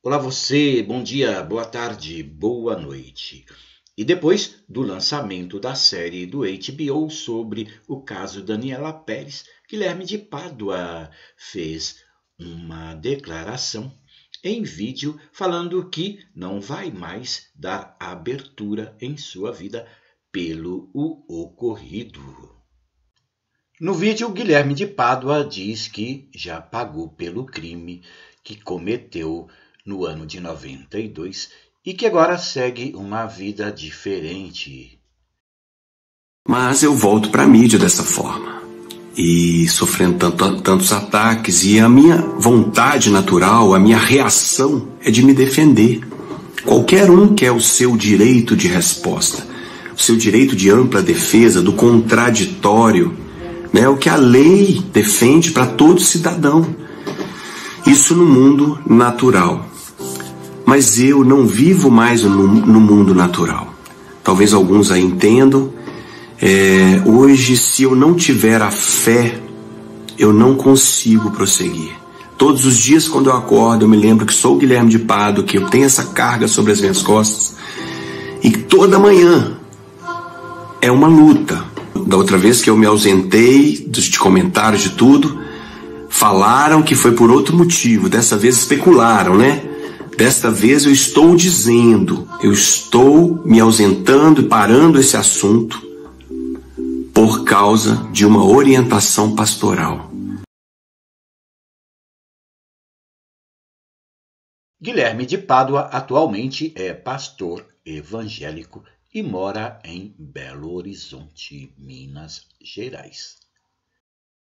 Olá você, bom dia, boa tarde, boa noite. E depois do lançamento da série do HBO sobre o caso Daniela Pérez, Guilherme de Pádua fez uma declaração em vídeo falando que não vai mais dar abertura em sua vida pelo ocorrido. No vídeo, Guilherme de Pádua diz que já pagou pelo crime que cometeu no ano de 92 e que agora segue uma vida diferente. Mas eu volto para a mídia dessa forma e sofrendo tantos ataques, e a minha vontade natural, a minha reação é de me defender. Qualquer um quer o seu direito de resposta, o seu direito de ampla defesa, do contraditório, né? O que a lei defende para todo cidadão. Isso no mundo natural. Mas eu não vivo mais no mundo natural. Talvez alguns aí entendam. Hoje, se eu não tiver a fé, eu não consigo prosseguir. Todos os dias quando eu acordo, eu me lembro que sou o Guilherme de Pádua, que eu tenho essa carga sobre as minhas costas, e toda manhã é uma luta. Da outra vez que eu me ausentei de comentários de tudo, falaram que foi por outro motivo. Dessa vez especularam, né? Desta vez eu estou dizendo, eu estou me ausentando e parando esse assunto por causa de uma orientação pastoral. Guilherme de Pádua atualmente é pastor evangélico e mora em Belo Horizonte, Minas Gerais.